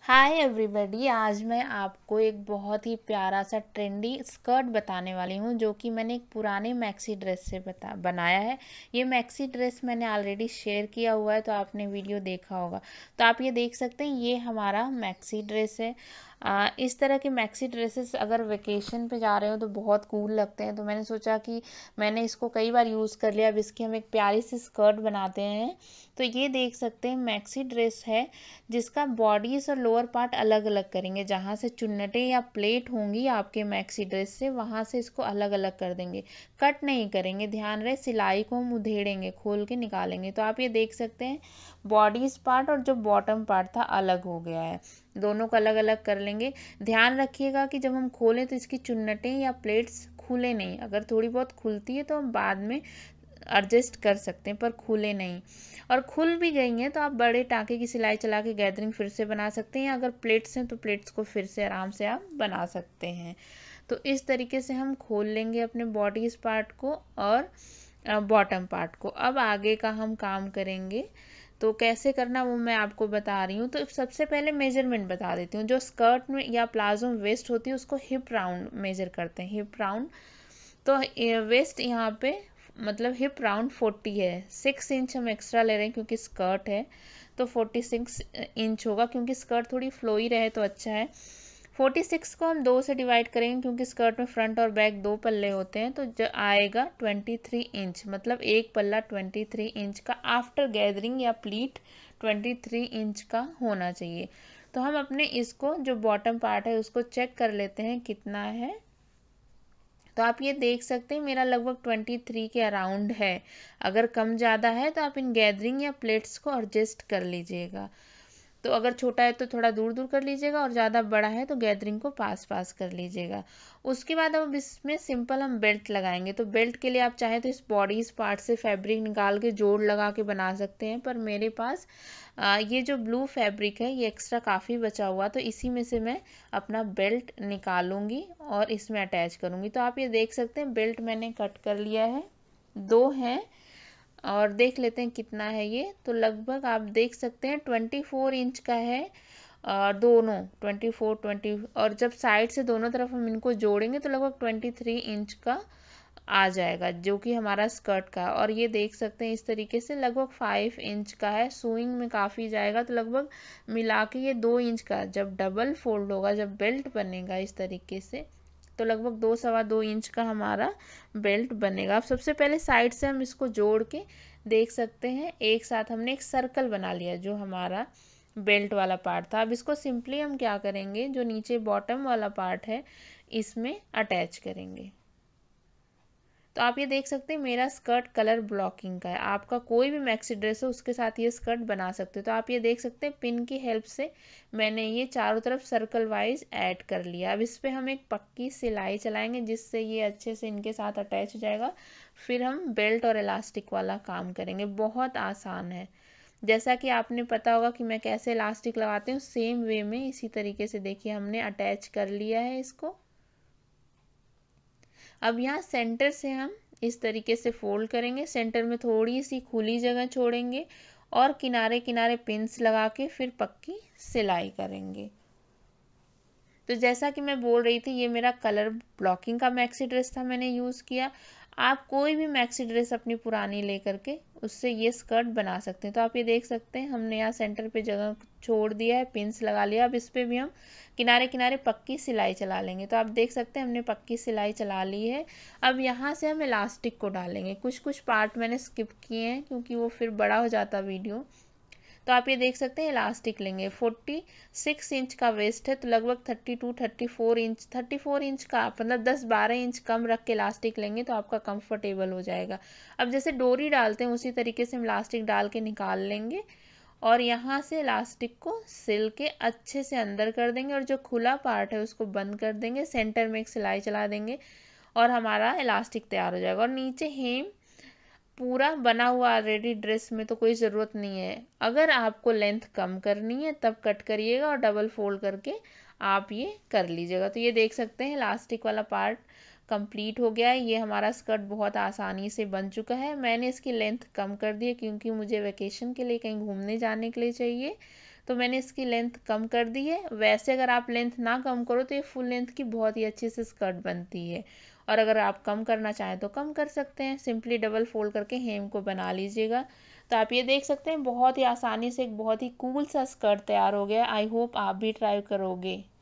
Hi everybody. आज मैं आपको एक बहुत ही प्यारा सा ट्रेंडी स्कर्ट बताने वाली हूँ जो कि मैंने एक पुराने मैक्सी ड्रेस से बनाया है। ये मैक्सी ड्रेस मैंने ऑलरेडी शेयर किया हुआ है, तो आपने वीडियो देखा होगा। तो आप ये देख सकते हैं, ये हमारा मैक्सी ड्रेस है। इस तरह के मैक्सी ड्रेसेस अगर वेकेशन पे जा रहे हो तो बहुत कूल लगते हैं। तो मैंने सोचा कि मैंने इसको कई बार यूज़ कर लिया, अब इसकी हम एक प्यारी सी स्कर्ट बनाते हैं। तो ये देख सकते हैं मैक्सी ड्रेस है जिसका बॉडीज और लोअर पार्ट अलग अलग करेंगे। जहाँ से चुन्नटें या प्लेट होंगी आपके मैक्सी ड्रेस से, वहाँ से इसको अलग अलग कर देंगे। कट नहीं करेंगे, ध्यान रहे सिलाई को हम उधेड़ेंगे, खोल के निकालेंगे। तो आप ये देख सकते हैं बॉडीज पार्ट और जो बॉटम पार्ट था अलग हो गया है, दोनों को अलग अलग कर लेंगे। ध्यान रखिएगा कि जब हम खोलें तो इसकी चुन्नटें या प्लेट्स खुले नहीं। अगर थोड़ी बहुत खुलती है तो हम बाद में एडजस्ट कर सकते हैं, पर खुले नहीं। और खुल भी गई हैं तो आप बड़े टाँके की सिलाई चला के गैदरिंग फिर से बना सकते हैं। अगर प्लेट्स हैं तो प्लेट्स को फिर से आराम से आप बना सकते हैं। तो इस तरीके से हम खोल लेंगे अपने बॉडीज पार्ट को और बॉटम पार्ट को। अब आगे का हम काम करेंगे, तो कैसे करना वो मैं आपको बता रही हूँ। तो सबसे पहले मेजरमेंट बता देती हूँ। जो स्कर्ट में या प्लाजो में वेस्ट होती है उसको हिप राउंड मेजर करते हैं, हिप राउंड। तो वेस्ट यहाँ पे मतलब हिप राउंड 40 है। 6 इंच हम एक्स्ट्रा ले रहे हैं क्योंकि स्कर्ट है, तो 46 इंच होगा। क्योंकि स्कर्ट थोड़ी फ्लोई रहे तो अच्छा है। 46 को हम 2 से डिवाइड करेंगे क्योंकि स्कर्ट में फ्रंट और बैक 2 पल्ले होते हैं। तो आएगा 23 इंच, मतलब एक पल्ला 23 इंच का आफ्टर गैदरिंग या प्लीट 23 इंच का होना चाहिए। तो हम अपने इसको जो बॉटम पार्ट है उसको चेक कर लेते हैं कितना है। तो आप ये देख सकते हैं मेरा लगभग 23 के अराउंड है। अगर कम ज़्यादा है तो आप इन गैदरिंग या प्लेट्स को एडजस्ट कर लीजिएगा। तो अगर छोटा है तो थोड़ा दूर दूर कर लीजिएगा, और ज़्यादा बड़ा है तो गैदरिंग को पास पास कर लीजिएगा। उसके बाद अब इसमें सिंपल हम बेल्ट लगाएंगे। तो बेल्ट के लिए आप चाहें तो इस बॉडीज पार्ट से फैब्रिक निकाल के जोड़ लगा के बना सकते हैं, पर मेरे पास ये जो ब्लू फैब्रिक है ये एक्स्ट्रा काफ़ी बचा हुआ, तो इसी में से मैं अपना बेल्ट निकालूंगी और इसमें अटैच करूंगी। तो आप ये देख सकते हैं बेल्ट मैंने कट कर लिया है, 2 हैं। और देख लेते हैं कितना है ये। तो लगभग आप देख सकते हैं 24 इंच का है। दोनों 24 20, और जब साइड से दोनों तरफ हम इनको जोड़ेंगे तो लगभग 23 इंच का आ जाएगा, जो कि हमारा स्कर्ट का। और ये देख सकते हैं इस तरीके से लगभग 5 इंच का है। सुइंग में काफ़ी जाएगा, तो लगभग मिला के ये 2 इंच का, जब डबल फोल्ड होगा, जब बेल्ट बनेगा इस तरीके से, तो लगभग 2 सवा 2 इंच का हमारा बेल्ट बनेगा। अब सबसे पहले साइड से हम इसको जोड़ के देख सकते हैं, एक साथ हमने एक सर्कल बना लिया जो हमारा बेल्ट वाला पार्ट था। अब इसको सिंपली हम क्या करेंगे, जो नीचे बॉटम वाला पार्ट है इसमें अटैच करेंगे। तो आप ये देख सकते हैं मेरा स्कर्ट कलर ब्लॉकिंग का है। आपका कोई भी मैक्सी ड्रेस हो उसके साथ ये स्कर्ट बना सकते हो। तो आप ये देख सकते हैं पिन की हेल्प से मैंने ये चारों तरफ सर्कल वाइज ऐड कर लिया। अब इस पर हम एक पक्की सिलाई चलाएंगे जिससे ये अच्छे से इनके साथ अटैच हो जाएगा। फिर हम बेल्ट और इलास्टिक वाला काम करेंगे। बहुत आसान है। जैसा कि आपने पता होगा कि मैं कैसे इलास्टिक लगाती हूँ, सेम वे में इसी तरीके से देखिए हमने अटैच कर लिया है इसको। अब यहाँ सेंटर से हम इस तरीके से फोल्ड करेंगे, सेंटर में थोड़ी सी खुली जगह छोड़ेंगे और किनारे किनारे पिंस लगा के फिर पक्की सिलाई करेंगे। तो जैसा कि मैं बोल रही थी, ये मेरा कलर ब्लॉकिंग का मैक्सी ड्रेस था, मैंने यूज़ किया। आप कोई भी मैक्सी ड्रेस अपनी पुरानी लेकर के उससे ये स्कर्ट बना सकते हैं। तो आप ये देख सकते हैं हमने यहाँ सेंटर पे जगह छोड़ दिया है, पिंस लगा लिया। अब इस पर भी हम किनारे किनारे पक्की सिलाई चला लेंगे। तो आप देख सकते हैं हमने पक्की सिलाई चला ली है। अब यहाँ से हम इलास्टिक को डालेंगे। कुछ कुछ पार्ट मैंने स्किप किए हैं क्योंकि वो फिर बड़ा हो जाता वीडियो। तो आप ये देख सकते हैं इलास्टिक लेंगे। 46 इंच का वेस्ट है, तो लगभग 34 इंच का, मतलब 10-12 इंच कम रख के इलास्टिक लेंगे तो आपका कंफर्टेबल हो जाएगा। अब जैसे डोरी डालते हैं उसी तरीके से हम इलास्टिक डाल के निकाल लेंगे और यहाँ से इलास्टिक को सिल के अच्छे से अंदर कर देंगे और जो खुला पार्ट है उसको बंद कर देंगे। सेंटर में एक सिलाई चला देंगे और हमारा इलास्टिक तैयार हो जाएगा। और नीचे हेम पूरा बना हुआ ऑलरेडी ड्रेस में, तो कोई ज़रूरत नहीं है। अगर आपको लेंथ कम करनी है तब कट करिएगा और डबल फोल्ड करके आप ये कर लीजिएगा। तो ये देख सकते हैं इलास्टिक वाला पार्ट कंप्लीट हो गया है। ये हमारा स्कर्ट बहुत आसानी से बन चुका है। मैंने इसकी लेंथ कम कर दी है क्योंकि मुझे वेकेशन के लिए कहीं घूमने जाने के लिए चाहिए। तो मैंने इसकी लेंथ कम कर दी है। वैसे अगर आप लेंथ ना कम करो तो ये फुल लेंथ की बहुत ही अच्छी से स्कर्ट बनती है, और अगर आप कम करना चाहें तो कम कर सकते हैं। सिंपली डबल फोल्ड करके हेम को बना लीजिएगा। तो आप ये देख सकते हैं बहुत ही आसानी से एक बहुत ही कूल सा स्कर्ट तैयार हो गया। आई होप आप भी ट्राई करोगे।